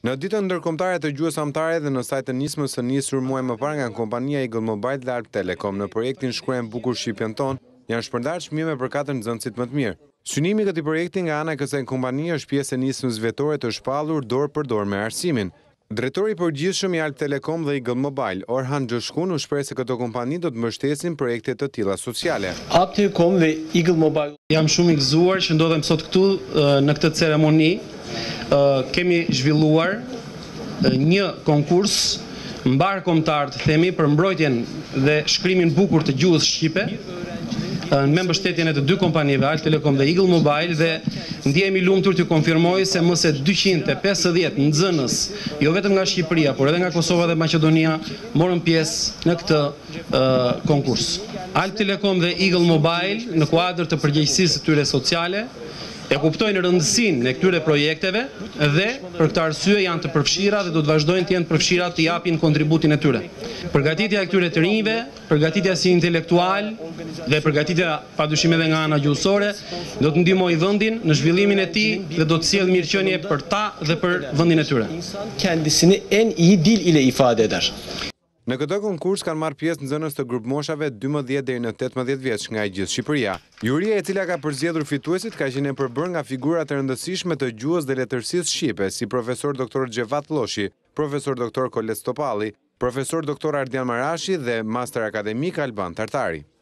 Në ditën ndërkombëtare të gjuhës anëtare dhe në sajt të nismës së nisur muaj më parë nga kompania Eagle Mobile dhe Alp Telekom në projektin Shkruajmë bukur Shqipjen tonë, janë shpërndarë çmime për 4 nxënësit më të mirë. Synimi i këtij projekti nga ana e kësaj kompanie është pjesë e nismës vetore të shpallur dorë për dorë me arsimin. Drejtori i përgjithshëm i Alp Telekom dhe Eagle Mobile, Orhan Xhoshkun, u shpreh se këto kompani do të mbështesin projekte të tilla sociale. Alp Telekom dhe Eagle Mobile jam shumë i gëzuar që ndodhem sot këtu në këtë ceremoni. Kemi zhvilluar një konkurs mbarkombëtar të themi për mbrojtjen dhe shkrimin bukur të gjuhës shqipe me mbështetjen e të dy kompanive Alp Telekom dhe Eagle Mobile, dhe ndjehemi lumtur të konfirmoj se më se 250 nxënës, jo vetëm nga Shqipëria, por edhe nga Kosova dhe Maqedonia, morën pjesë në këtë konkurs. Alp Telekom dhe Eagle Mobile në kuadër të përgjegjësisë së tyre sociale e kuptojnë rëndësinë e këtyre projekteve dhe për këtë arsye janë të përfshira dhe do të vazhdojnë të jenë të përfshira të japin kontributin e tyre. Përgatitja e këtyre të rinjve, përgatitja si intelektual dhe përgatitja padyshim edhe nga ana gjuhësore do të ndihmojë vendin në zhvillimin e tij dhe do të sjellë mirëqenie për ta dhe për vendin e tyre. Kendisini en iyi dil ile ifade eder. Në këtë konkurs kanë marrë pjesë nxënës të grup moshave 12 deri në 18 vjeç nga gjithë Shqipëria. Juria e cila ka përzgjedhur fituesit ka qenë e përbërë nga figura të rëndësishme të gjuhës dhe letërsisë shqipe, si profesor doktor Xhevat Lloshi, profesor doktor Kolet Topalli, profesor doktor Ardian Marashi dhe master akademik Alban Tartari.